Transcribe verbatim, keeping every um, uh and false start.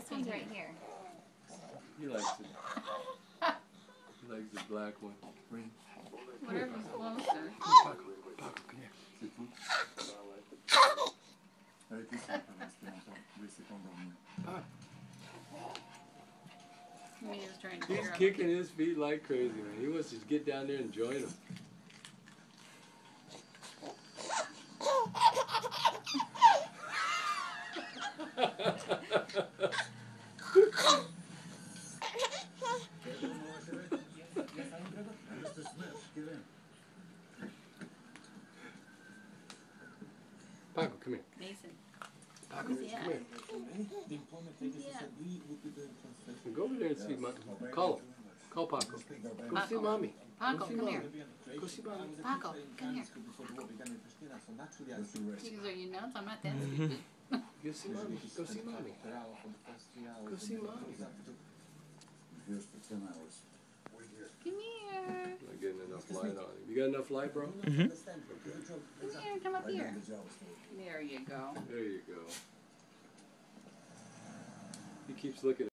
This one's right here. He likes it. He likes the black one. Bring. Whatever's closer. Paco, Paco, come here. C'est tout. Avec ici, He was trying to He's figure out. kicking his feet like crazy, man. He wants to get down there and join them. Paco, come here. Mason. Paco, Where's he come at? here. Yeah. Go over there and see Mommy. Call him. Call Paco. Go Paco. see Mommy. Paco, Go see come Mommy. here. Go see Mommy. Paco, come here. Because are you nuts? I'm not that stupid. Go see Mommy. Go see Mommy. Go see Mommy. Come here. Not getting enough light on him. You got enough light, bro? Come here. Come up here. There you go. There you go. He keeps looking at